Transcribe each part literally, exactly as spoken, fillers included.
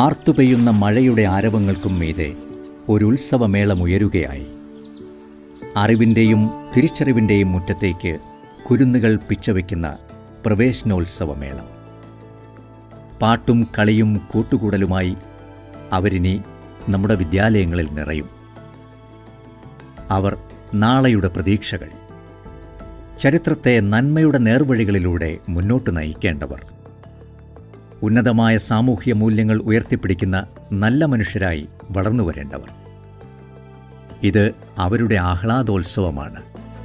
ആർത്തുപെയ്യുന്ന മഴയുടെ ആരവങ്ങൾക്കും മീതെ ഒരു ഉത്സവമേളമുയരുകയായി. അറിവിൻ്റെയും തിരിച്ചറിവിൻ്റെയും മുറ്റത്തേക്ക് കുരുന്നുകൾ പിച്ചവയ്ക്കുന്ന പ്രവേശനോത്സവമേളം. പാട്ടും കളിയും കൂട്ടുകൂടലുമായി അവരിനി നമ്മുടെ വിദ്യാലയങ്ങളിൽ നിറയും. അവർ നാളെയുടെ പ്രതീക്ഷകൾ, ചരിത്രത്തെ നന്മയുടെ നേർവഴികളിലൂടെ മുന്നോട്ട് നയിക്കേണ്ടവർ, ഉന്നതമായ സാമൂഹ്യ മൂല്യങ്ങൾ ഉയർത്തിപ്പിടിക്കുന്ന നല്ല മനുഷ്യരായി വളർന്നു വരേണ്ടവർ. ഇത് അവരുടെ ആഹ്ലാദോത്സവമാണ്.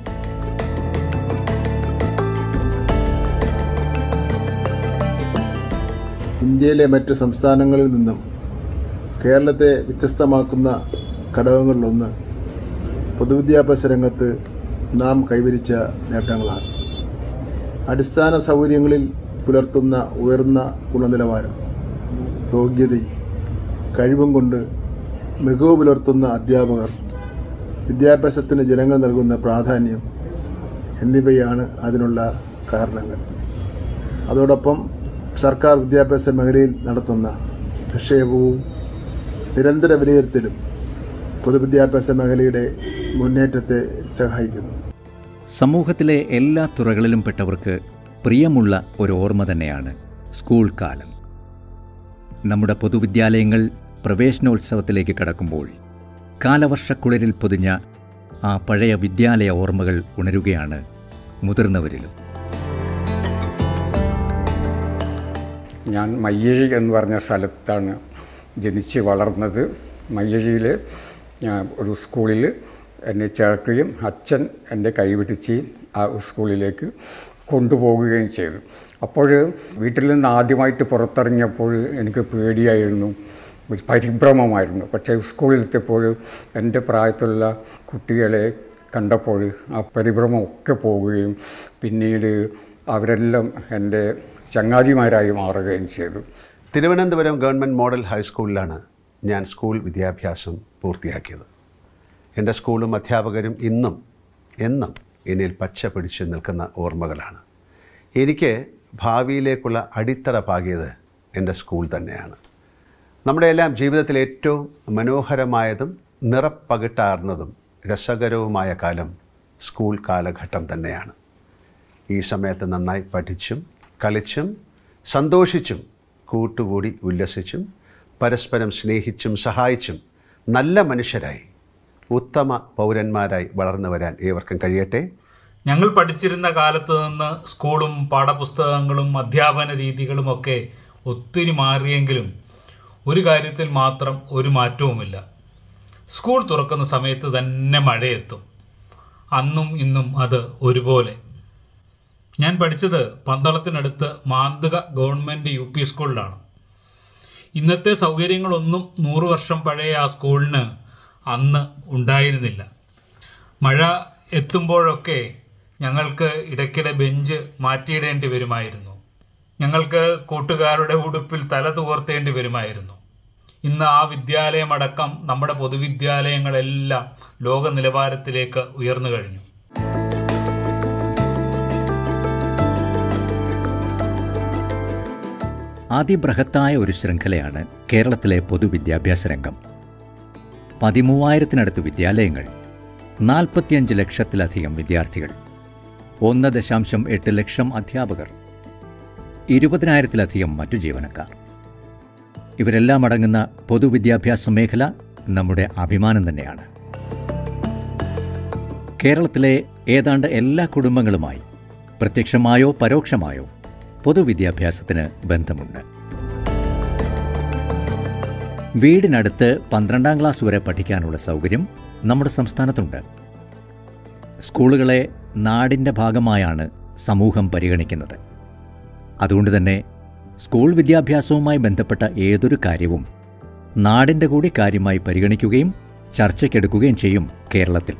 ഇന്ത്യയിലെ മറ്റ് സംസ്ഥാനങ്ങളിൽ നിന്നും കേരളത്തെ വ്യത്യസ്തമാക്കുന്ന ഘടകങ്ങളിലൊന്ന് പൊതുവിദ്യാഭ്യാസ രംഗത്ത് നാം കൈവരിച്ച നേട്ടങ്ങളാണ്. അടിസ്ഥാന സൗകര്യങ്ങളിൽ പുലർത്തുന്ന ഉയർന്ന ഗുണനിലവാരം, യോഗ്യതയും കഴിവും കൊണ്ട് മികവ് പുലർത്തുന്ന അധ്യാപകർ, വിദ്യാഭ്യാസത്തിന് ജനങ്ങൾ നൽകുന്ന പ്രാധാന്യം എന്നിവയാണ് അതിനുള്ള കാരണങ്ങൾ. അതോടൊപ്പം സർക്കാർ വിദ്യാഭ്യാസ മേഖലയിൽ നടത്തുന്ന നിക്ഷേപവും നിരന്തര വിലയിരുത്തലും പൊതുവിദ്യാഭ്യാസ മേഖലയുടെ മുന്നേറ്റത്തെ സഹായിക്കുന്നു. സമൂഹത്തിലെ എല്ലാ തുറകളിലും പെട്ടവർക്ക് പ്രിയമുള്ള ഒരു ഓർമ്മ തന്നെയാണ് സ്കൂൾ കാലം. നമ്മുടെ പൊതുവിദ്യാലയങ്ങൾ പ്രവേശനോത്സവത്തിലേക്ക് കടക്കുമ്പോൾ കാലവർഷക്കുളിരിൽ പൊതിഞ്ഞ ആ പഴയ വിദ്യാലയ ഓർമ്മകൾ ഉണരുകയാണ് മുതിർന്നവരിലും. ഞാൻ മയ്യഴി എന്ന് പറഞ്ഞ സ്ഥലത്താണ് ജനിച്ച് വളർന്നത്. മയ്യഴിയിൽ ഒരു സ്കൂളിൽ എന്നെ ചേർക്കുകയും അച്ഛൻ എൻ്റെ കൈപിടിച്ച് ആ സ്കൂളിലേക്ക് കൊണ്ടുപോകുകയും ചെയ്തു. അപ്പോൾ വീട്ടിൽ നിന്ന് ആദ്യമായിട്ട് പുറത്തിറങ്ങിയപ്പോൾ എനിക്ക് പേടിയായിരുന്നു, പരിഭ്രമമായിരുന്നു. പക്ഷേ സ്കൂളിലെത്തിയപ്പോൾ എൻ്റെ പ്രായത്തിലുള്ള കുട്ടികളെ കണ്ടപ്പോൾ ആ പരിഭ്രമമൊക്കെ പോവുകയും പിന്നീട് അവരെല്ലാം എൻ്റെ ചങ്ങാതിമാരായി മാറുകയും ചെയ്തു. തിരുവനന്തപുരം ഗവൺമെൻറ് മോഡൽ ഹൈസ്കൂളിലാണ് ഞാൻ സ്കൂൾ വിദ്യാഭ്യാസം പൂർത്തിയാക്കിയത്. എൻ്റെ സ്കൂളും അധ്യാപകരും ഇന്നും എന്നും എന്നിൽ പച്ച പിടിച്ച് നിൽക്കുന്ന ഓർമ്മകളാണ്. എനിക്ക് ഭാവിയിലേക്കുള്ള അടിത്തറ പാകിയത് എൻ്റെ സ്കൂൾ തന്നെയാണ്. നമ്മുടെ എല്ലാം ജീവിതത്തിൽ ഏറ്റവും മനോഹരമായതും നിറപ്പകിട്ടാർന്നതും രസകരവുമായ കാലം സ്കൂൾ കാലഘട്ടം തന്നെയാണ്. ഈ സമയത്ത് നന്നായി പഠിച്ചും കളിച്ചും സന്തോഷിച്ചും കൂട്ടുകൂടി ഉല്ലസിച്ചും പരസ്പരം സ്നേഹിച്ചും സഹായിച്ചും നല്ല മനുഷ്യരായി ഉത്തമ പൗരന്മാരായി വളർന്നു വരാൻ ഏവർക്കും കഴിയട്ടെ. ഞങ്ങൾ പഠിച്ചിരുന്ന കാലത്ത് നിന്ന് സ്കൂളും പാഠപുസ്തകങ്ങളും അധ്യാപന രീതികളുമൊക്കെ ഒത്തിരി മാറിയെങ്കിലും ഒരു കാര്യത്തിൽ മാത്രം ഒരു മാറ്റവുമില്ല. സ്കൂൾ തുറക്കുന്ന സമയത്ത് തന്നെ മഴയെത്തും. അന്നും ഇന്നും അത് ഒരുപോലെ. ഞാൻ പഠിച്ചത് പന്തളത്തിനടുത്ത് മാന്തുക ഗവൺമെൻറ് യു പി സ്കൂളിലാണ്. ഇന്നത്തെ സൗകര്യങ്ങളൊന്നും നൂറ് വർഷം പഴയ ആ സ്കൂളിന് അന്ന് ഉണ്ടായിരുന്നില്ല. മഴ എത്തുമ്പോഴൊക്കെ ഞങ്ങൾക്ക് ഇടയ്ക്കിടെ ബെഞ്ച് മാറ്റിയിടേണ്ടി വരുമായിരുന്നു. ഞങ്ങൾക്ക് കൂട്ടുകാരുടെ ഉടുപ്പിൽ തല തുവർത്തേണ്ടി വരുമായിരുന്നു. ഇന്ന് ആ വിദ്യാലയമടക്കം നമ്മുടെ പൊതുവിദ്യാലയങ്ങളെല്ലാം ലോക നിലവാരത്തിലേക്ക് ഉയർന്നു കഴിഞ്ഞു. അതിബൃഹത്തായ ഒരു ശൃംഖലയാണ് കേരളത്തിലെ പൊതുവിദ്യാഭ്യാസ രംഗം. പതിമൂവായിരത്തിനടുത്ത് വിദ്യാലയങ്ങൾ, നാൽപ്പത്തിയഞ്ച് ലക്ഷത്തിലധികം വിദ്യാർത്ഥികൾ, ഒന്ന് ദശാംശം എട്ട് ലക്ഷം അധ്യാപകർ, ഇരുപതിനായിരത്തിലധികം മറ്റു ജീവനക്കാർ. ഇവരെല്ലാം അടങ്ങുന്ന പൊതുവിദ്യാഭ്യാസ മേഖല നമ്മുടെ അഭിമാനം തന്നെയാണ്. കേരളത്തിലെ ഏതാണ്ട് എല്ലാ കുടുംബങ്ങളുമായി പ്രത്യക്ഷമായോ പരോക്ഷമായോ പൊതുവിദ്യാഭ്യാസത്തിന് ബന്ധമുണ്ട്. വീടിനടുത്ത് പന്ത്രണ്ടാം ക്ലാസ് വരെ പഠിക്കാനുള്ള സൗകര്യം നമ്മുടെ സംസ്ഥാനത്തുണ്ട്. സ്കൂളുകളെ നാടിൻ്റെ ഭാഗമായാണ് സമൂഹം പരിഗണിക്കുന്നത്. അതുകൊണ്ട് തന്നെ സ്കൂൾ വിദ്യാഭ്യാസവുമായി ബന്ധപ്പെട്ട ഏതൊരു കാര്യവും നാടിൻ്റെ കൂടി കാര്യമായി പരിഗണിക്കുകയും ചർച്ചയ്ക്കെടുക്കുകയും ചെയ്യും കേരളത്തിൽ.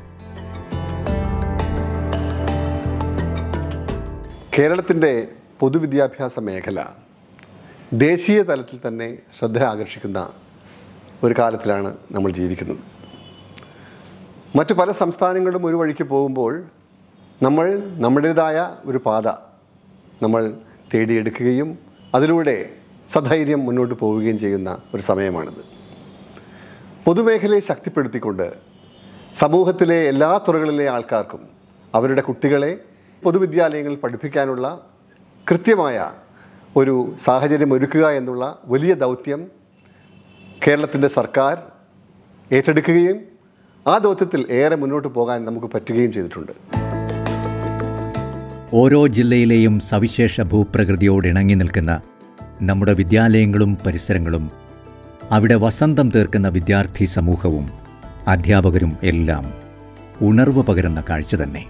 കേരളത്തിൻ്റെ പൊതുവിദ്യാഭ്യാസ മേഖല ദേശീയ തലത്തിൽ തന്നെ ശ്രദ്ധ ആകർഷിക്കുന്ന ഒരു കാലത്തിലാണ് നമ്മൾ ജീവിക്കുന്നത്. മറ്റു പല സംസ്ഥാനങ്ങളും ഒരു വഴിക്ക് പോകുമ്പോൾ നമ്മൾ നമ്മുടേതായ ഒരു പാത നമ്മൾ തേടിയെടുക്കുകയും അതിലൂടെ സധൈര്യം മുന്നോട്ട് പോവുകയും ചെയ്യുന്ന ഒരു സമയമാണിത്. പൊതുമേഖലയെ ശക്തിപ്പെടുത്തിക്കൊണ്ട് സമൂഹത്തിലെ എല്ലാ തുറകളിലെ ആൾക്കാർക്കും അവരുടെ കുട്ടികളെ പൊതുവിദ്യാലയങ്ങളിൽ പഠിപ്പിക്കാനുള്ള കൃത്യമായ ഒരു സാഹചര്യം ഒരുക്കുക എന്നുള്ള വലിയ ദൗത്യം കേരളത്തിൻ്റെ സർക്കാർ ഏറ്റെടുക്കുകയും ആ ദൗത്യത്തിൽ ഏറെ മുന്നോട്ട് പോകാൻ നമുക്ക് പറ്റുകയും ചെയ്തിട്ടുണ്ട്. ഓരോ ജില്ലയിലെയും സവിശേഷ ഭൂപ്രകൃതിയോട് ഇണങ്ങി നിൽക്കുന്ന നമ്മുടെ വിദ്യാലയങ്ങളും പരിസരങ്ങളും, അവിടെ വസന്തം തീർക്കുന്ന വിദ്യാർത്ഥി സമൂഹവും അധ്യാപകരും എല്ലാം ഉണർവ് പകരുന്ന കാഴ്ച തന്നെ.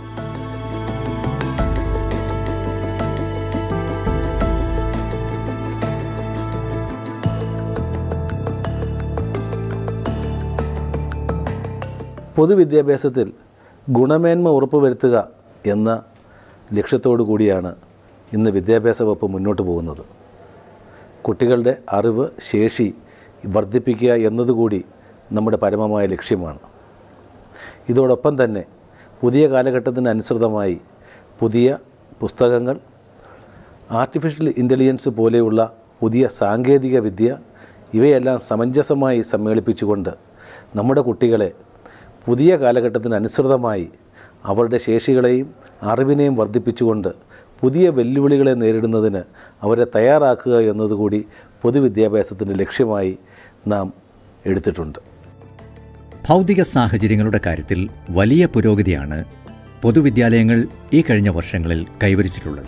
പൊതുവിദ്യാഭ്യാസത്തിൽ ഗുണമേന്മ ഉറപ്പുവരുത്തുക എന്ന ലക്ഷ്യത്തോടു കൂടിയാണ് ഇന്ന് വിദ്യാഭ്യാസ വകുപ്പ് മുന്നോട്ട് പോകുന്നത്. കുട്ടികളുടെ അറിവ് ശേഷി വർദ്ധിപ്പിക്കുക എന്നതുകൂടി നമ്മുടെ പരമമായ ലക്ഷ്യമാണ്. ഇതോടൊപ്പം തന്നെ പുതിയ കാലഘട്ടത്തിനനുസൃതമായി പുതിയ പുസ്തകങ്ങൾ, ആർട്ടിഫിഷ്യൽ ഇൻ്റലിജൻസ് പോലെയുള്ള പുതിയ സാങ്കേതിക വിദ്യ ഇവയെല്ലാം സമഞ്ജസമായി സമ്മേളിപ്പിച്ചുകൊണ്ട് നമ്മുടെ കുട്ടികളെ പുതിയ കാലഘട്ടത്തിനനുസൃതമായി അവരുടെ ശേഷികളെയും അറിവിനെയും വർദ്ധിപ്പിച്ചുകൊണ്ട് പുതിയ വെല്ലുവിളികളെ നേരിടുന്നതിന് അവരെ തയ്യാറാക്കുക എന്നതുകൂടി പൊതുവിദ്യാഭ്യാസത്തിൻ്റെ ലക്ഷ്യമായി നാം എടുത്തിട്ടുണ്ട്. ഭൗതിക സാഹചര്യങ്ങളുടെ കാര്യത്തിൽ വലിയ പുരോഗതിയാണ് പൊതുവിദ്യാലയങ്ങൾ ഈ കഴിഞ്ഞ വർഷങ്ങളിൽ കൈവരിച്ചിട്ടുള്ളത്.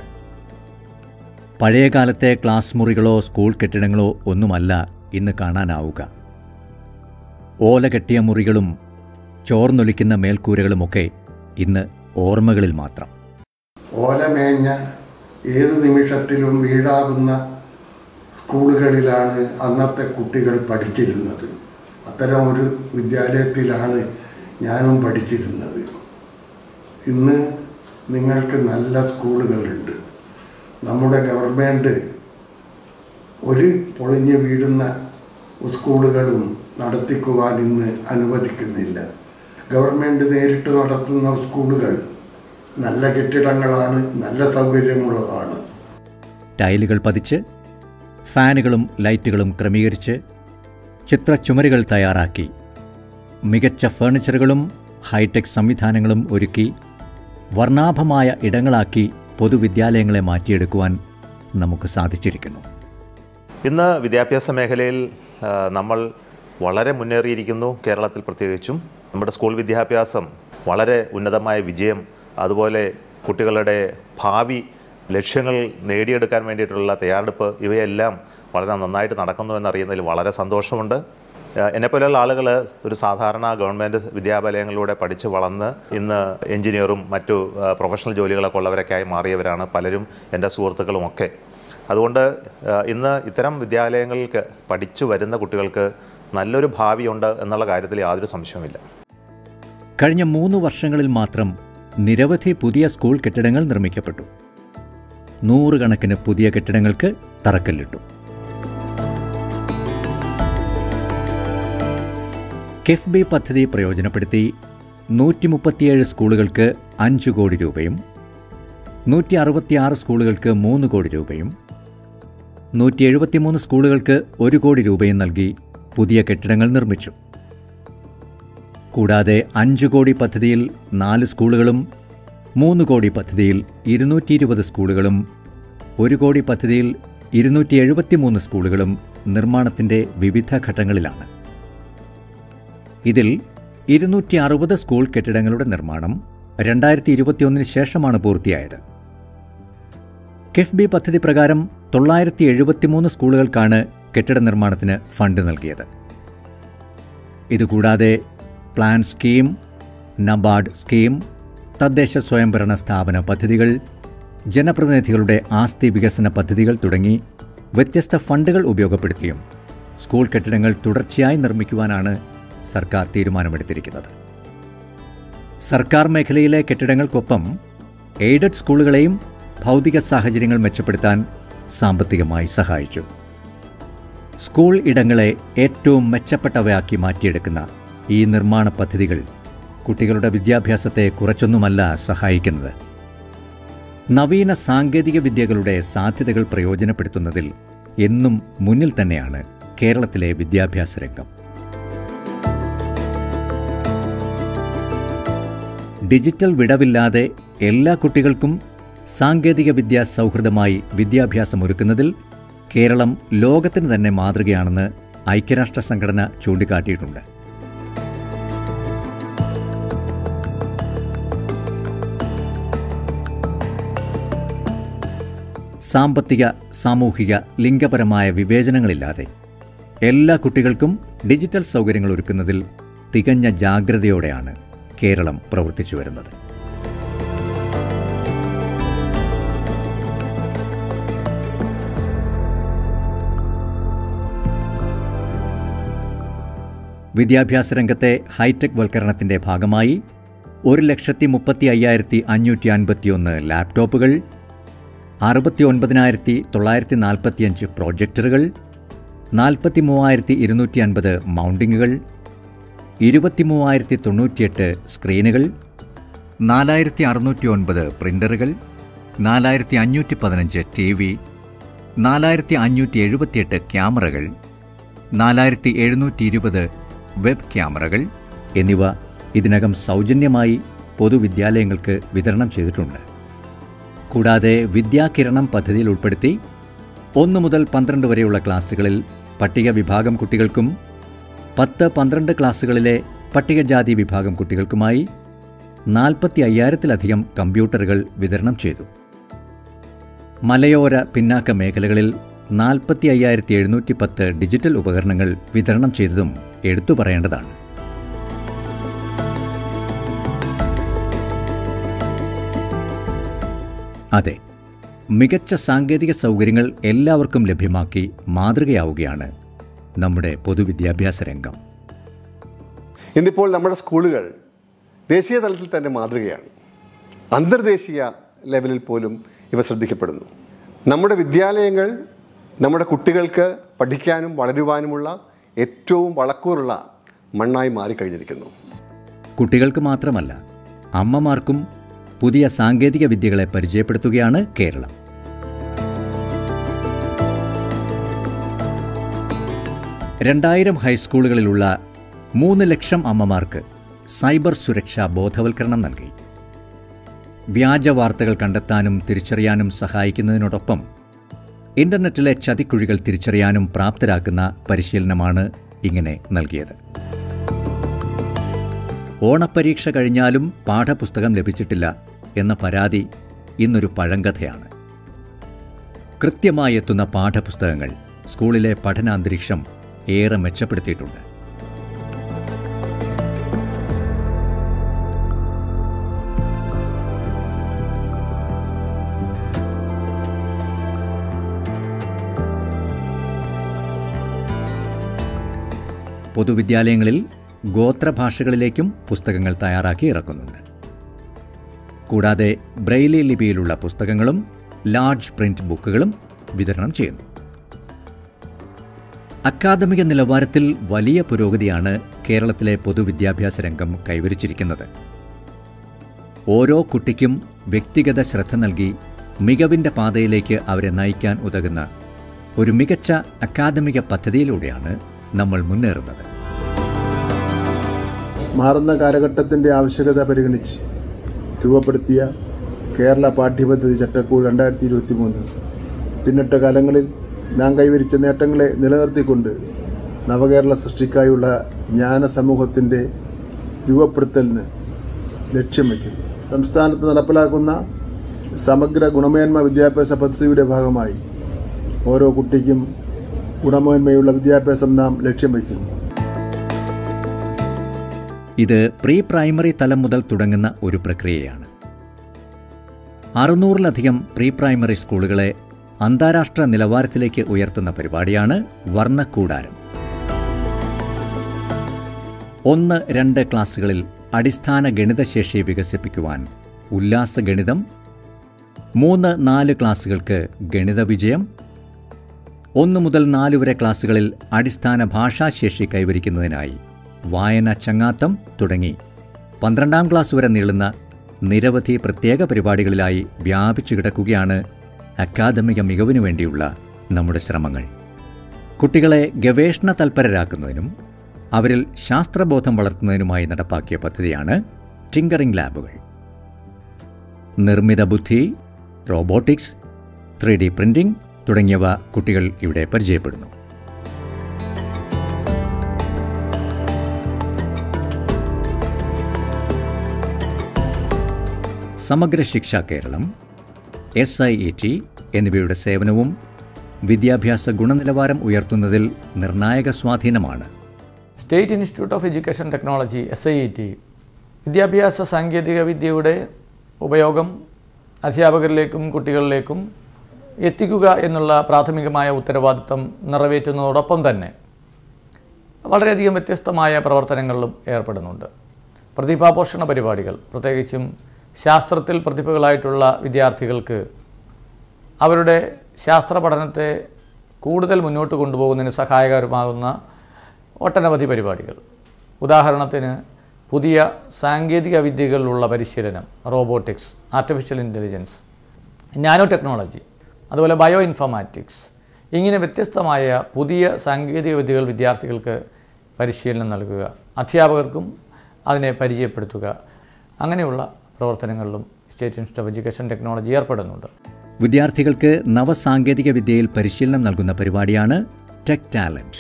പഴയകാലത്തെ ക്ലാസ് മുറികളോ സ്കൂൾ കെട്ടിടങ്ങളോ ഒന്നുമല്ല ഇന്ന് കാണാനാവുക. ഓല കെട്ടിയ മുറികളും ചോർന്നൊലിക്കുന്ന മേൽക്കൂരകളുമൊക്കെ ഇന്ന് ഓർമ്മകളിൽ മാത്രം. ഓലമേഞ്ഞ ഏതു നിമിഷത്തിലും വീഴാകുന്ന സ്കൂളുകളിലാണ് അന്നത്തെ കുട്ടികൾ പഠിച്ചിരുന്നത്. അത്തരം ഒരു വിദ്യാലയത്തിലാണ് ഞാനും പഠിച്ചിരുന്നത്. ഇന്ന് നിങ്ങൾക്ക് നല്ല സ്കൂളുകളുണ്ട്. നമ്മുടെ ഗവൺമെൻറ് ഒരു പൊളിഞ്ഞ് വീഴുന്ന സ്കൂളുകളും നടത്തിക്കുവാൻ ഇന്ന് അനുവദിക്കുന്നില്ല. ഗവൺമെൻറ് നേരിട്ട് നടത്തുന്ന സ്കൂളുകൾ നല്ല കെട്ടിടങ്ങളാണ്, നല്ല സൗകര്യമുള്ളതാണ്. ടൈലുകൾ പതിച്ച്, ഫാനുകളും ലൈറ്റുകളും ക്രമീകരിച്ച്, ചിത്രച്ചുമരുകൾ തയ്യാറാക്കി, മികച്ച ഫേർണിച്ചറുകളും ഹൈടെക് സംവിധാനങ്ങളും ഒരുക്കി വർണ്ണാഭമായ ഇടങ്ങളാക്കി പൊതുവിദ്യാലയങ്ങളെ മാറ്റിയെടുക്കുവാൻ നമുക്ക് സാധിച്ചിരിക്കുന്നു. ഇന്ന് വിദ്യാഭ്യാസ മേഖലയിൽ നമ്മൾ വളരെ മുന്നേറിയിരിക്കുന്നു. കേരളത്തിൽ പ്രത്യേകിച്ചും നമ്മുടെ സ്കൂൾ വിദ്യാഭ്യാസം വളരെ ഉന്നതമായ വിജയം, അതുപോലെ കുട്ടികളുടെ ഭാവി ലക്ഷ്യങ്ങൾ നേടിയെടുക്കാൻ വേണ്ടിയിട്ടുള്ള തയ്യാറെടുപ്പ്, ഇവയെല്ലാം വളരെ നന്നായിട്ട് നടക്കുന്നു എന്നറിയുന്നതിൽ വളരെ സന്തോഷമുണ്ട്. എന്നെപ്പോലെയുള്ള ആളുകൾ ഒരു സാധാരണ ഗവൺമെൻറ് വിദ്യാലയങ്ങളിലൂടെ പഠിച്ച് വളർന്ന് ഇന്ന് എഞ്ചിനീയറും മറ്റു പ്രൊഫഷണൽ ജോലികളൊക്കെ ഉള്ളവരൊക്കെയായി മാറിയവരാണ് പലരും, എൻ്റെ സുഹൃത്തുക്കളുമൊക്കെ. അതുകൊണ്ട് ഇന്ന് ഇത്തരം വിദ്യാലയങ്ങൾക്ക് പഠിച്ചു വരുന്ന കുട്ടികൾക്ക് നല്ലൊരു ഭാവിയുണ്ട് എന്നുള്ള കാര്യത്തിൽ യാതൊരു സംശയവുമില്ല. കഴിഞ്ഞ മൂന്ന് വർഷങ്ങളിൽ മാത്രം നിരവധി പുതിയ സ്കൂൾ കെട്ടിടങ്ങൾ നിർമ്മിക്കപ്പെട്ടു. നൂറുകണക്കിന് പുതിയ കെട്ടിടങ്ങൾക്ക് തറക്കല്ലിട്ടു. കിഫ്ബി പദ്ധതി പ്രയോജനപ്പെടുത്തി നൂറ്റി മുപ്പത്തിയേഴ് സ്കൂളുകൾക്ക് അഞ്ച് കോടി രൂപയും നൂറ്റി അറുപത്തിയാറ് സ്കൂളുകൾക്ക് മൂന്ന് കോടി രൂപയും നൂറ്റി എഴുപത്തിമൂന്ന് സ്കൂളുകൾക്ക് ഒരു കോടി രൂപയും നൽകി പുതിയ കെട്ടിടങ്ങൾ നിർമ്മിച്ചു. കൂടാതെ അഞ്ച് കോടി പദ്ധതിയിൽ നാല് സ്കൂളുകളും മൂന്ന് കോടി പദ്ധതിയിൽ ഇരുന്നൂറ്റി ഇരുപത് സ്കൂളുകളും ഒരു കോടി പദ്ധതിയിൽ ഇരുന്നൂറ്റി എഴുപത്തിമൂന്ന് സ്കൂളുകളും നിർമ്മാണത്തിൻ്റെ വിവിധ ഘട്ടങ്ങളിലാണ്. ഇതിൽ ഇരുന്നൂറ്റി അറുപത് സ്കൂൾ കെട്ടിടങ്ങളുടെ നിർമ്മാണം രണ്ടായിരത്തി ഇരുപത്തിയൊന്നിന് ശേഷമാണ് പൂർത്തിയായത്. കിഫ്ബി പദ്ധതി പ്രകാരം തൊള്ളായിരത്തി എഴുപത്തിമൂന്ന് സ്കൂളുകൾക്കാണ് കെട്ടിട നിർമ്മാണത്തിന് ഫണ്ട് നൽകിയത്. ഇതുകൂടാതെ പ്ലാൻ സ്കീം, നബാർഡ് സ്കീം, തദ്ദേശ സ്വയംഭരണ സ്ഥാപന പദ്ധതികൾ, ജനപ്രതിനിധികളുടെ ആസ്തി വികസന പദ്ധതികൾ തുടങ്ങി വ്യത്യസ്ത ഫണ്ടുകൾ ഉപയോഗപ്പെടുത്തിയും സ്കൂൾ കെട്ടിടങ്ങൾ തുടർച്ചയായി നിർമ്മിക്കുവാനാണ് സർക്കാർ തീരുമാനമെടുത്തിരിക്കുന്നത്. സർക്കാർ മേഖലയിലെ കെട്ടിടങ്ങൾക്കൊപ്പം എയ്ഡഡ് സ്കൂളുകളെയും ഭൗതിക സാഹചര്യങ്ങൾ മെച്ചപ്പെടുത്താൻ സാമ്പത്തികമായി സഹായിച്ചു. സ്കൂൾ ഇടങ്ങളെ ഏറ്റവും മെച്ചപ്പെട്ടവയാക്കി മാറ്റിയെടുക്കുന്ന ഈ നിർമ്മാണ പദ്ധതികൾ കുട്ടികളുടെ വിദ്യാഭ്യാസത്തെ കുറച്ചൊന്നുമല്ല സഹായിക്കുന്നത്. നവീന സാങ്കേതിക വിദ്യകളുടെ സാധ്യതകൾ പ്രയോജനപ്പെടുത്തുന്നതിൽ എന്നും മുന്നിൽ തന്നെയാണ് കേരളത്തിലെ വിദ്യാഭ്യാസ രംഗം. ഡിജിറ്റൽ വിടവില്ലാതെ എല്ലാ കുട്ടികൾക്കും സാങ്കേതിക വിദ്യാ സൗഹൃദമായി വിദ്യാഭ്യാസമൊരുക്കുന്നതിൽ കേരളം ലോകത്തിന് തന്നെ മാതൃകയാണെന്ന് ഐക്യരാഷ്ട്ര സംഘടന ചൂണ്ടിക്കാട്ടിയിട്ടുണ്ട്. സാമ്പത്തിക, സാമൂഹിക, ലിംഗപരമായ വിവേചനങ്ങളില്ലാതെ എല്ലാ കുട്ടികൾക്കും ഡിജിറ്റൽ സൗകര്യങ്ങൾ ഒരുക്കുന്നതിൽ തികഞ്ഞ ജാഗ്രതയോടെയാണ് കേരളം പ്രവർത്തിച്ചു വരുന്നത്. വിദ്യാഭ്യാസ രംഗത്തെ ഹൈടെക് വൽക്കരണത്തിൻ്റെ ഭാഗമായി ഒരു ലക്ഷത്തി മുപ്പത്തി അയ്യായിരത്തി അഞ്ഞൂറ്റി അൻപത്തിയൊന്ന് ലാപ്ടോപ്പുകൾ, അറുപത്തി ഒൻപതിനായിരത്തി തൊള്ളായിരത്തി നാൽപ്പത്തിയഞ്ച് പ്രൊജക്ടറുകൾ, നാൽപ്പത്തി മൂവായിരത്തി ഇരുന്നൂറ്റി അൻപത് മൗണ്ടിങ്ങുകൾ, ഇരുപത്തി മൂവായിരത്തി തൊണ്ണൂറ്റിയെട്ട് സ്ക്രീനുകൾ, നാലായിരത്തി അറുന്നൂറ്റി ഒൻപത് പ്രിൻ്ററുകൾ, നാലായിരത്തി അഞ്ഞൂറ്റി പതിനഞ്ച് ടി വി, നാലായിരത്തി അഞ്ഞൂറ്റി എഴുപത്തിയെട്ട് ക്യാമറകൾ, നാലായിരത്തി എഴുന്നൂറ്റി ഇരുപത് വെബ് ക്യാമറകൾ എന്നിവ ഇതിനകം സൗജന്യമായി പൊതുവിദ്യാലയങ്ങൾക്ക് വിതരണം ചെയ്തിട്ടുണ്ട്. കൂടാതെ വിദ്യാകിരണം പദ്ധതിയിൽ ഉൾപ്പെടുത്തി ഒന്ന് മുതൽ പന്ത്രണ്ട് വരെയുള്ള ക്ലാസ്സുകളിൽ പട്ടിക വിഭാഗം കുട്ടികൾക്കും പത്ത് പന്ത്രണ്ട് ക്ലാസ്സുകളിലെ പട്ടികജാതി വിഭാഗം കുട്ടികൾക്കുമായി നാൽപ്പത്തി അയ്യായിരത്തിലധികം കമ്പ്യൂട്ടറുകൾ വിതരണം ചെയ്തു. മലയോര പിന്നാക്ക മേഖലകളിൽ നാൽപ്പത്തി അയ്യായിരത്തി എഴുന്നൂറ്റി പത്ത് ഡിജിറ്റൽ ഉപകരണങ്ങൾ വിതരണം ചെയ്തതും എടുത്തു പറയേണ്ടതാണ്. അതെ, മികച്ച സാങ്കേതിക സൗകര്യങ്ങൾ എല്ലാവർക്കും ലഭ്യമാക്കി മാതൃകയാവുകയാണ് നമ്മുടെ പൊതുവിദ്യാഭ്യാസ രംഗം. ഇന്നിപ്പോൾ നമ്മുടെ സ്കൂളുകൾ ദേശീയ തലത്തിൽ തന്നെ മാതൃകയാണ്. അന്തർദേശീയ ലെവലിൽ പോലും ഇവ ശ്രദ്ധിക്കപ്പെടുന്നു. നമ്മുടെ വിദ്യാലയങ്ങൾ നമ്മുടെ കുട്ടികൾക്ക് പഠിക്കാനും വളരുവാനുമുള്ള ഏറ്റവും വളക്കൂറുള്ള മണ്ണായി മാറിക്കഴിഞ്ഞിരിക്കുന്നു. കുട്ടികൾക്ക് മാത്രമല്ല, അമ്മമാർക്കും പുതിയ സാങ്കേതിക വിദ്യകളെ പരിചയപ്പെടുത്തുകയാണ് കേരളം. രണ്ടായിരം ഹൈസ്കൂളുകളിലുള്ള മൂന്ന് ലക്ഷം അമ്മമാർക്ക് സൈബർ സുരക്ഷാ ബോധവൽക്കരണം നൽകി. വ്യാജ വാർത്തകൾ കണ്ടെത്താനും തിരിച്ചറിയാനും സഹായിക്കുന്നതിനോടൊപ്പം ഇന്റർനെറ്റിലെ ചതിക്കുഴികൾ തിരിച്ചറിയാനും പ്രാപ്തരാക്കുന്ന പരിശീലനമാണ് ഇങ്ങനെ നൽകിയത്. ഓണപ്പരീക്ഷ കഴിഞ്ഞാലും പാഠപുസ്തകം ലഭിച്ചിട്ടില്ല എന്ന പരാതി ഇന്നൊരു പഴങ്കഥയാണ്. കൃത്യമായി എത്തുന്ന പാഠപുസ്തകങ്ങൾ സ്കൂളിലെ പഠനാന്തരീക്ഷം ഏറെ മെച്ചപ്പെടുത്തിയിട്ടുണ്ട്. പൊതുവിദ്യാലയങ്ങളിൽ ഗോത്രഭാഷകളിലേക്കും പുസ്തകങ്ങൾ തയ്യാറാക്കി ഇറക്കുന്നുണ്ട്. കൂടാതെ ബ്രെയിലി ലിപിയിലുള്ള പുസ്തകങ്ങളും ലാർജ് പ്രിന്റ് ബുക്കുകളും വിതരണം ചെയ്യുന്നു. അക്കാദമിക നിലവാരത്തിൽ വലിയ പുരോഗതിയാണ് കേരളത്തിലെ പൊതുവിദ്യാഭ്യാസ രംഗം കൈവരിച്ചിരിക്കുന്നത്. ഓരോ കുട്ടിക്കും വ്യക്തിഗത ശ്രദ്ധ നൽകി മികവിൻ്റെ പാതയിലേക്ക് അവരെ നയിക്കാൻ ഉതകുന്ന ഒരു മികച്ച അക്കാദമിക പദ്ധതിയിലൂടെയാണ് നമ്മൾ മുന്നേറുന്നത്. മാറുന്ന കാലഘട്ടത്തിൻ്റെ ആവശ്യകത പരിഗണിച്ച് രൂപപ്പെടുത്തിയ കേരള പാഠ്യപദ്ധതി ചട്ടക്കൂട് രണ്ടായിരത്തി ഇരുപത്തി മൂന്ന് പിന്നിട്ട കാലങ്ങളിൽ നാം കൈവരിച്ച നേട്ടങ്ങളെ നിലനിർത്തിക്കൊണ്ട് നവകേരള സൃഷ്ടിക്കായുള്ള ജ്ഞാന സമൂഹത്തിൻ്റെ രൂപപ്പെടുത്തലിന് ലക്ഷ്യം വയ്ക്കുന്നു. സംസ്ഥാനത്ത് നടപ്പിലാക്കുന്ന സമഗ്ര ഗുണമേന്മ വിദ്യാഭ്യാസ പദ്ധതിയുടെ ഭാഗമായി ഓരോ കുട്ടിക്കും ഗുണമേന്മയുള്ള വിദ്യാഭ്യാസം നാം ലക്ഷ്യം വയ്ക്കുന്നു. ഇത് പ്രീ പ്രൈമറി തലം മുതൽ തുടങ്ങുന്ന ഒരു പ്രക്രിയയാണ്. അറുന്നൂറിലധികം പ്രീ പ്രൈമറി സ്കൂളുകളെ അന്താരാഷ്ട്ര നിലവാരത്തിലേക്ക് ഉയർത്തുന്ന പരിപാടിയാണ് വർണ്ണക്കൂടാരം. ഒന്ന് രണ്ട് ക്ലാസ്സുകളിൽ അടിസ്ഥാന ഗണിതശേഷി വികസിപ്പിക്കുവാൻ ഉല്ലാസഗണിതം, മൂന്ന് നാല് ക്ലാസ്സുകൾക്ക് ഗണിത വിജയം, ഒന്ന് മുതൽ നാല് വരെ ക്ലാസ്സുകളിൽ അടിസ്ഥാന ഭാഷാശേഷി കൈവരിക്കുന്നതിനായി വായന ചങ്ങാത്തം തുടങ്ങി പന്ത്രണ്ടാം ക്ലാസ് വരെ നീളുന്ന നിരവധി പ്രത്യേക പരിപാടികളിലായി വ്യാപിച്ചു കിടക്കുകയാണ് അക്കാദമിക മികവിനു വേണ്ടിയുള്ള നമ്മുടെ ശ്രമങ്ങൾ. കുട്ടികളെ ഗവേഷണ തൽപരരാക്കുന്നതിനും അവരിൽ ശാസ്ത്രബോധം വളർത്തുന്നതിനുമായി നടപ്പാക്കിയ പദ്ധതിയാണ് ടിങ്കറിംഗ് ലാബുകൾ. നിർമ്മിത ബുദ്ധി, റോബോട്ടിക്സ്, ത്രീ ഡി പ്രിന്റിംഗ് തുടങ്ങിയവ കുട്ടികൾ ഇവിടെ പരിചയപ്പെടുന്നു. Samagra Shiksha Keralam, S I E T എന്നിവയുടെ സേവനവും വിദ്യാഭ്യാസ ഗുണനിലവാരം ഉയർത്തുന്നതിൽ നിർണായക സ്വാധീനമാണ്. State institute of education technology S I E T വിദ്യാഭ്യാസ സാങ്കേതിക വിദ്യയുടെ ഉപയോഗം അധ്യാപകരിലേക്കും കുട്ടികളിലേക്കും എത്തിക്കുക എന്നുള്ള പ്രാഥമികമായ ഉത്തരവാദിത്തം നിറവേറ്റുന്നതോടൊപ്പം തന്നെ വളരെയധികം വ്യത്യസ്തമായ പ്രവർത്തനങ്ങളിലും ഏർപ്പെടുന്നുണ്ട്. പ്രതിഭാപോഷണ പരിപാടികൾ, പ്രത്യേകിച്ചും ശാസ്ത്രത്തിൽ പ്രതിഭകളായിട്ടുള്ള വിദ്യാർത്ഥികൾക്ക് അവരുടെ ശാസ്ത്ര പഠനത്തെ കൂടുതൽ മുന്നോട്ട് കൊണ്ടുപോകുന്നതിന് സഹായകരമാകുന്ന ഒട്ടനവധി പരിപാടികൾ. ഉദാഹരണത്തിന് പുതിയ സാങ്കേതിക വിദ്യകളിലുള്ള പരിശീലനം, robotics, artificial intelligence, nano technology, അതുപോലെ ബയോ ഇൻഫോർമാറ്റിക്സ്, ഇങ്ങനെ വ്യത്യസ്തമായ പുതിയ സാങ്കേതിക വിദ്യകൾ വിദ്യാർത്ഥികൾക്ക് പരിശീലനം നൽകുക, അധ്യാപകർക്കും അതിനെ പരിചയപ്പെടുത്തുക, അങ്ങനെയുള്ള പ്രവർത്തനങ്ങളിലും state institute of education technology ഏർപ്പെടുന്നുണ്ട്. വിദ്യാർത്ഥികൾക്ക് നവസാങ്കേതിക വിദ്യയിൽ പരിശീലനം നൽകുന്ന പരിപാടിയാണ് ടെക് ടാലൻറ്റ്.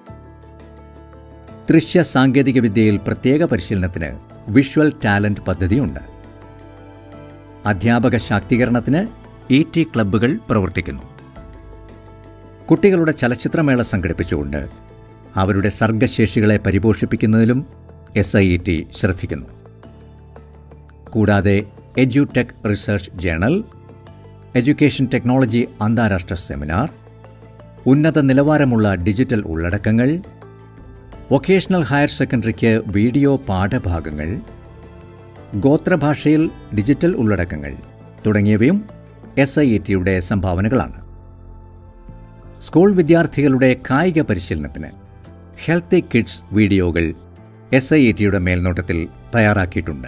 ദൃശ്യ സാങ്കേതിക വിദ്യയിൽ പ്രത്യേക പരിശീലനത്തിന് വിഷ്വൽ ടാലൻറ്റ് പദ്ധതിയുണ്ട്. അധ്യാപക ശാക്തീകരണത്തിന് ഇ ടി ക്ലബ്ബുകൾ പ്രവർത്തിക്കുന്നു. കുട്ടികളുടെ ചലച്ചിത്രമേള സംഘടിപ്പിച്ചുകൊണ്ട് അവരുടെ സർഗശേഷികളെ പരിപോഷിപ്പിക്കുന്നതിലും എസ് ഐ ഇ ടി ശ്രദ്ധിക്കുന്നു. കൂടാതെ edutech research journal, education technology അന്താരാഷ്ട്ര സെമിനാർ, ഉന്നത നിലവാരമുള്ള ഡിജിറ്റൽ ഉള്ളടക്കങ്ങൾ, വൊക്കേഷണൽ ഹയർ സെക്കൻഡറിക്ക് വീഡിയോ പാഠഭാഗങ്ങൾ, ഗോത്രഭാഷയിൽ ഡിജിറ്റൽ ഉള്ളടക്കങ്ങൾ തുടങ്ങിയവയും എസ് ഐ ഇ ടിയുടെ സംഭാവനകളാണ്. സ്കൂൾ വിദ്യാർത്ഥികളുടെ കായിക പരിശീലനത്തിന് ഹെൽത്തി കിഡ്സ് വീഡിയോകൾ എസ് ഐ ഇ ടിയുടെ മേൽനോട്ടത്തിൽ തയ്യാറാക്കിയിട്ടുണ്ട്.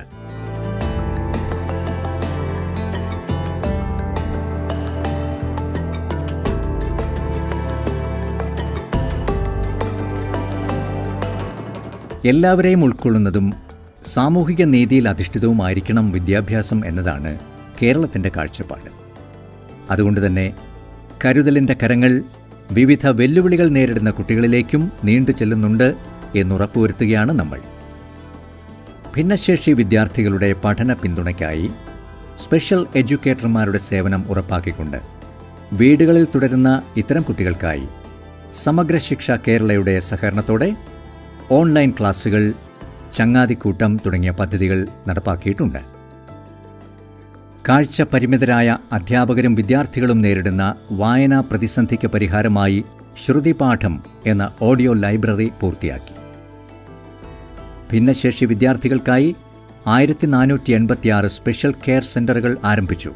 എല്ലാവരെയും ഉൾക്കൊള്ളുന്നതും സാമൂഹിക നീതിയിൽ അധിഷ്ഠിതവുമായിരിക്കണം വിദ്യാഭ്യാസം എന്നതാണ് കേരളത്തിൻ്റെ കാഴ്ചപ്പാട്. അതുകൊണ്ട് തന്നെ കരുതലിൻ്റെ കരങ്ങൾ വിവിധ വെല്ലുവിളികൾ നേരിടുന്ന കുട്ടികളിലേക്കും നീണ്ടു ചെല്ലുന്നുണ്ട് എന്നുറപ്പുവരുത്തുകയാണ് നമ്മൾ. ഭിന്നശേഷി വിദ്യാർത്ഥികളുടെ പഠന പിന്തുണയ്ക്കായി സ്പെഷ്യൽ എഡ്യൂക്കേറ്റർമാരുടെ സേവനം ഉറപ്പാക്കിക്കൊണ്ട് വീടുകളിൽ തുടരുന്ന ഇത്തരം കുട്ടികൾക്കായി സമഗ്ര ശിക്ഷ കേരളയുടെ സഹകരണത്തോടെ ഓൺലൈൻ ക്ലാസുകൾ, ചങ്ങാതിക്കൂട്ടം തുടങ്ങിയ പദ്ധതികൾ നടപ്പാക്കിയിട്ടുണ്ട്. കാഴ്ച പരിമിതരായ അധ്യാപകരും വിദ്യാർത്ഥികളും നേരിടുന്ന വായനാ പ്രതിസന്ധിക്ക് പരിഹാരമായി ശ്രുതിപാഠം എന്ന ഓഡിയോ ലൈബ്രറി പൂർത്തിയാക്കി. ഭിന്നശേഷി വിദ്യാർത്ഥികൾക്കായി ആയിരത്തി നാനൂറ്റി എൺപത്തിയാറ് സ്പെഷ്യൽ കെയർ സെൻ്ററുകൾ ആരംഭിച്ചു.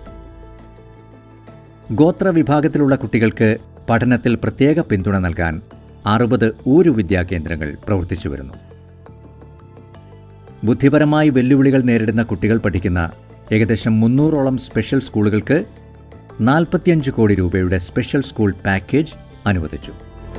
ഗോത്ര വിഭാഗത്തിലുള്ള കുട്ടികൾക്ക് പഠനത്തിൽ പ്രത്യേക പിന്തുണ നൽകാൻ അറുപത് ഊരു വിദ്യാകേന്ദ്രങ്ങൾ പ്രവർത്തിച്ചു വരുന്നു. ബുദ്ധിപരമായി വെല്ലുവിളികൾ നേരിടുന്ന കുട്ടികൾ പഠിക്കുന്ന ഏകദേശം മുന്നൂറോളം സ്പെഷ്യൽ സ്കൂളുകൾക്ക് നാൽപ്പത്തിയഞ്ച് കോടി രൂപയുടെ സ്പെഷ്യൽ സ്കൂൾ പാക്കേജ് അനുവദിച്ചു.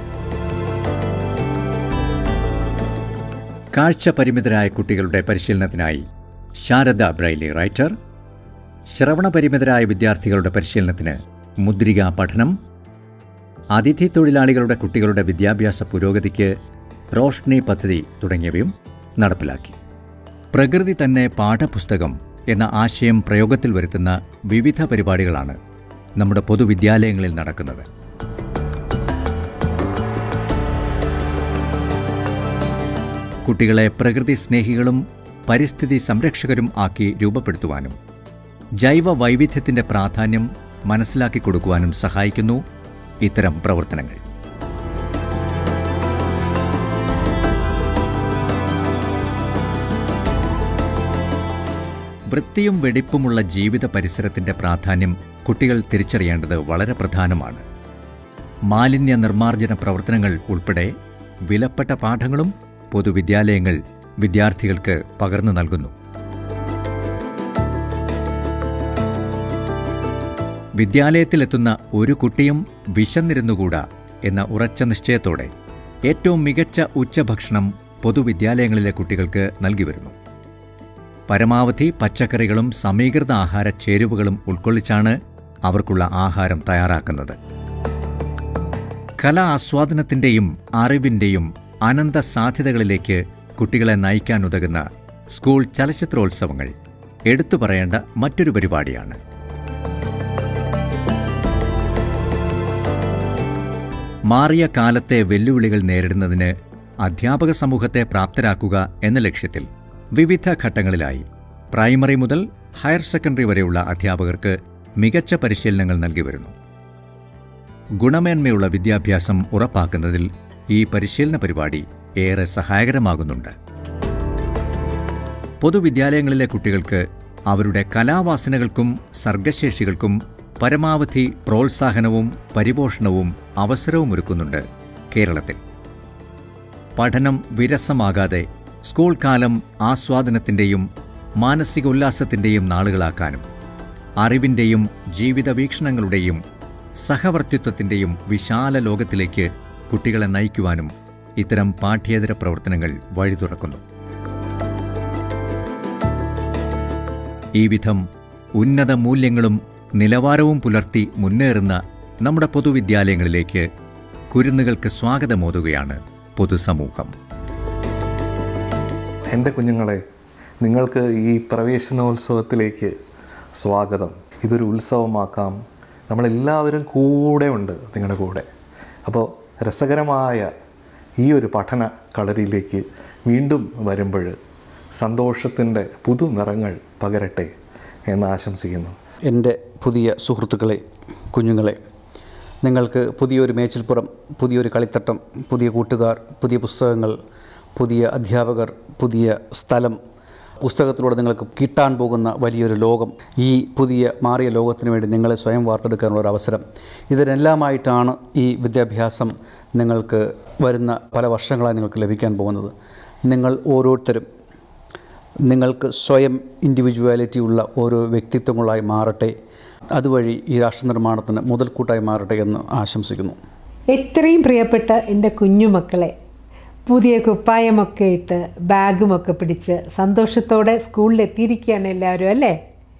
കാഴ്ച പരിമിതരായ കുട്ടികളുടെ പരിശീലനത്തിനായി ശാരദ ബ്രൈലി റൈറ്റർ, ശ്രവണപരിമിതരായ വിദ്യാർത്ഥികളുടെ പരിശീലനത്തിന് മുദ്രികാ പഠനം, അതിഥി തൊഴിലാളികളുടെ കുട്ടികളുടെ വിദ്യാഭ്യാസ പുരോഗതിക്ക് റോഷ്നി പദ്ധതി തുടങ്ങിയവയും നടപ്പിലാക്കി. പ്രകൃതി തന്നെ പാഠപുസ്തകം എന്ന ആശയം പ്രയോഗത്തിൽ വരുത്തുന്ന വിവിധ പരിപാടികളാണ് നമ്മുടെ പൊതുവിദ്യാലയങ്ങളിൽ നടക്കുന്നത്. കുട്ടികളെ പ്രകൃതി സ്നേഹികളും പരിസ്ഥിതി സംരക്ഷകരും ആക്കി രൂപപ്പെടുത്തുവാനും ജൈവ വൈവിധ്യത്തിൻ്റെ പ്രാധാന്യം മനസ്സിലാക്കി കൊടുക്കുവാനും സഹായിക്കുന്നു ഇത്തരം പ്രവർത്തനങ്ങൾ. വൃത്തിയും വെടിപ്പുമുള്ള ജീവിത പരിസരത്തിൻ്റെ പ്രാധാന്യം കുട്ടികൾ തിരിച്ചറിയേണ്ടത് വളരെ പ്രധാനമാണ്. മാലിന്യ നിർമ്മാർജ്ജന പ്രവർത്തനങ്ങൾ ഉൾപ്പെടെ വിലപ്പെട്ട പാഠങ്ങളും പൊതുവിദ്യാലയങ്ങൾ വിദ്യാർത്ഥികൾക്ക് പകർന്നു നൽകുന്നു. വിദ്യാലയത്തിലെത്തുന്ന ഒരു കുട്ടിയും വിശന്നിരുന്നുകൂടാ എന്ന ഉറച്ച നിശ്ചയത്തോടെ ഏറ്റവും മികച്ച ഉച്ചഭക്ഷണം പൊതുവിദ്യാലയങ്ങളിലെ കുട്ടികൾക്ക് നൽകി വരുന്നു. പരമാവധി പച്ചക്കറികളും സമീകൃത ആഹാര ചേരുവകളും ഉൾക്കൊള്ളിച്ചാണ് അവർക്കുള്ള ആഹാരം തയ്യാറാക്കുന്നത്. കലാ ആസ്വാദനത്തിൻ്റെയും അറിവിൻ്റെയും അനന്ത സാധ്യതകളിലേക്ക് കുട്ടികളെ നയിക്കാനുതകുന്ന സ്കൂൾ ചലച്ചിത്രോത്സവങ്ങൾ എടുത്തു പറയേണ്ട മറ്റൊരു പരിപാടിയാണ്. മാറിയ കാലത്തെ വെല്ലുവിളികൾ നേരിടുന്നതിന് അധ്യാപക സമൂഹത്തെ പ്രാപ്തരാക്കുക എന്ന ലക്ഷ്യത്തിൽ വിവിധ ഘട്ടങ്ങളിലായി പ്രൈമറി മുതൽ ഹയർ സെക്കൻഡറി വരെയുള്ള അധ്യാപകർക്ക് മികച്ച പരിശീലനങ്ങൾ നൽകി വരുന്നു. ഗുണമേന്മയുള്ള വിദ്യാഭ്യാസം ഉറപ്പാക്കുന്നതിൽ ഈ പരിശീലന പരിപാടി ഏറെ സഹായകരമാകുന്നുണ്ട്. പൊതുവിദ്യാലയങ്ങളിലെ കുട്ടികൾക്ക് അവരുടെ കലാവാസനകൾക്കും സർഗശേഷികൾക്കും പരമാവധി പ്രോത്സാഹനവും പരിപോഷണവും അവസരവും ഒരുക്കുന്നുണ്ട് കേരളത്തിൽ. പഠനം വിരസമാകാതെ സ്കൂൾ കാലം ആസ്വാദനത്തിൻ്റെയും മാനസിക ഉല്ലാസത്തിൻ്റെയും നാളുകളാക്കാനും അറിവിൻ്റെയും ജീവിത വീക്ഷണങ്ങളുടെയും സഹവർത്തിത്വത്തിൻ്റെയും വിശാല ലോകത്തിലേക്ക് കുട്ടികളെ നയിക്കുവാനും ഇത്തരം പാഠ്യേതര പ്രവർത്തനങ്ങൾ വഴി തുറക്കുന്നു. ഈ വിധം ഉന്നത മൂല്യങ്ങളും നിലവാരവും പുലർത്തി മുന്നേറുന്ന നമ്മുടെ പൊതുവിദ്യാലയങ്ങളിലേക്ക് കുരുന്നുകൾക്ക് സ്വാഗതമോതുകയാണ് പൊതുസമൂഹം. എൻ്റെ കുഞ്ഞുങ്ങളെ, നിങ്ങൾക്ക് ഈ പ്രവേശനോത്സവത്തിലേക്ക് സ്വാഗതം. ഇതൊരു ഉത്സവമാക്കാം. നമ്മളെല്ലാവരും കൂടെ ഉണ്ട്, നിങ്ങളുടെ കൂടെ. അപ്പോൾ രസകരമായ ഈ ഒരു പഠന കളരിയിലേക്ക് വീണ്ടും വരുമ്പോൾ സന്തോഷത്തിൻ്റെ പുതുനിറങ്ങൾ പകരട്ടെ എന്ന് ആശംസിക്കുന്നു. എൻ്റെ പുതിയ സുഹൃത്തുക്കളെ, കുഞ്ഞുങ്ങളെ, നിങ്ങൾക്ക് പുതിയൊരു മേച്ചിൽപ്പുറം, പുതിയൊരു കളിത്തട്ടം, പുതിയ കൂട്ടുകാർ, പുതിയ പുസ്തകങ്ങൾ, പുതിയ അധ്യാപകർ, പുതിയ സ്ഥലം, പുസ്തകത്തിലൂടെ നിങ്ങൾക്ക് കിട്ടാൻ പോകുന്ന വലിയൊരു ലോകം, ഈ പുതിയ മാറിയ ലോകത്തിന് വേണ്ടി നിങ്ങളെ സ്വയം വാർത്തെടുക്കാനുള്ളൊരു അവസരം, ഇതിനെല്ലാമായിട്ടാണ് ഈ വിദ്യാഭ്യാസം നിങ്ങൾക്ക് വരുന്ന പല വർഷങ്ങളായി നിങ്ങൾക്ക് ലഭിക്കാൻ പോകുന്നത്. നിങ്ങൾ ഓരോരുത്തരും നിങ്ങൾക്ക് സ്വയം ഇൻഡിവിജ്വാലിറ്റി ഉള്ള ഓരോ വ്യക്തിത്വങ്ങളായി മാറട്ടെ. അതുവഴി ഈ രാഷ്ട്രനിർമ്മാണത്തിന് മുതൽക്കൂട്ടായി മാറട്ടെ എന്ന് ആശംസിക്കുന്നു. എത്രയും പ്രിയപ്പെട്ട എൻ്റെ കുഞ്ഞുമക്കളെ, പുതിയ കുപ്പായമൊക്കെ ഇട്ട് ബാഗുമൊക്കെ പിടിച്ച് സന്തോഷത്തോടെ സ്കൂളിലെത്തിയിരിക്കുകയാണ് എല്ലാവരും, അല്ലേ?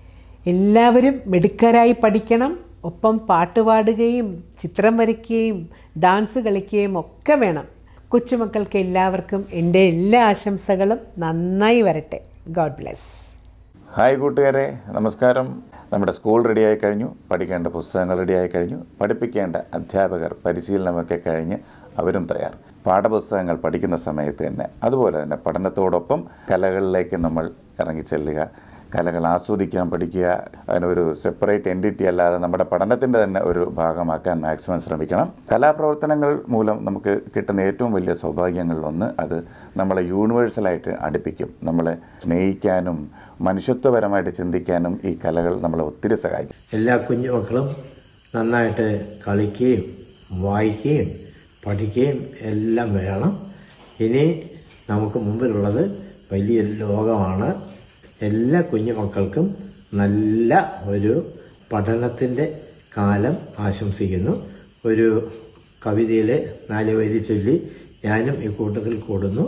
എല്ലാവരും മിടുക്കരായി പഠിക്കണം. ഒപ്പം പാട്ട് പാടുകയും ചിത്രം വരയ്ക്കുകയും ഡാൻസ് കളിക്കുകയും ഒക്കെ വേണം. കൊച്ചുമക്കൾക്ക് എല്ലാവർക്കും എൻ്റെ എല്ലാ ആശംസകളും നന്നായി വരട്ടെ. God bless. ഹായ് കൂട്ടുകാരെ, നമസ്കാരം. നമ്മുടെ സ്കൂൾ റെഡിയായി കഴിഞ്ഞു, പഠിക്കേണ്ട പുസ്തകങ്ങൾ റെഡിയായി കഴിഞ്ഞു, പഠിപ്പിക്കേണ്ട അധ്യാപകർ പരിശീലനമൊക്കെ കഴിഞ്ഞ് അവരും തയ്യാർ. പാഠപുസ്തകങ്ങൾ പഠിക്കുന്ന സമയത്ത് തന്നെ അതുപോലെ തന്നെ പഠനത്തോടൊപ്പം കലകളിലേക്ക് നമ്മൾ ഇറങ്ങിച്ചെല്ലുക, കലകൾ ആസ്വദിക്കാൻ പഠിക്കുക. അതിനൊരു സെപ്പറേറ്റ് എൻറ്റിറ്റി അല്ലാതെ നമ്മുടെ പഠനത്തിൻ്റെ തന്നെ ഒരു ഭാഗമാക്കാൻ മാക്സിമം ശ്രമിക്കണം. കലാപ്രവർത്തനങ്ങൾ മൂലം നമുക്ക് കിട്ടുന്ന ഏറ്റവും വലിയ സൗഭാഗ്യങ്ങളിലൊന്ന് അത് നമ്മളെ യൂണിവേഴ്സലായിട്ട് അടുപ്പിക്കും. നമ്മളെ സ്നേഹിക്കാനും മനുഷ്യത്വപരമായിട്ട് ചിന്തിക്കാനും ഈ കലകൾ നമ്മളെ ഒത്തിരി സഹായിക്കും. എല്ലാ കുഞ്ഞുമക്കളും നന്നായിട്ട് കളിക്കുകയും വായിക്കുകയും പഠിക്കുകയും എല്ലാം വേണം. ഇനി നമുക്ക് മുമ്പിലുള്ളത് വലിയൊരു ലോകമാണ്. എല്ലാ കുഞ്ഞുമക്കൾക്കും നല്ല ഒരു പഠനത്തിൻ്റെ കാലം ആശംസിക്കുന്നു. ഒരു കവിതയിലെ നാല് വരി ചൊല്ലി ഞാനും ഈ കൂട്ടത്തിൽ കൂടുന്നു.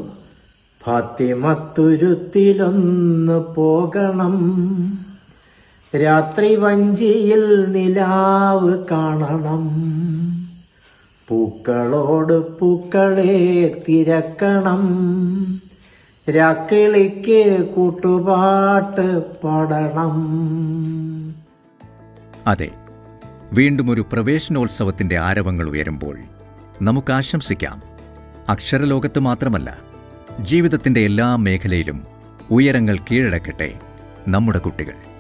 ഫാത്തിമത്തുരുത്തിലൊന്ന് പോകണം, രാത്രി വഞ്ചിയിൽ നിലാവ് കാണണം, പൂക്കളോട് പൂക്കളെ തിരക്കണം, രാക്കിളിക്ക് കൂട്ടുപാട്ട് പാടണം. അതെ, വീണ്ടും ഒരു പ്രവേശനോത്സവത്തിന്റെ ആരവങ്ങൾ ഉയരുമ്പോൾ നമുക്ക് ആശംസിക്കാം, അക്ഷരലോകത്ത് മാത്രമല്ല ജീവിതത്തിന്റെ എല്ലാ മേഖലയിലും ഉയരങ്ങൾ കീഴടക്കട്ടെ നമ്മുടെ കുട്ടികൾ.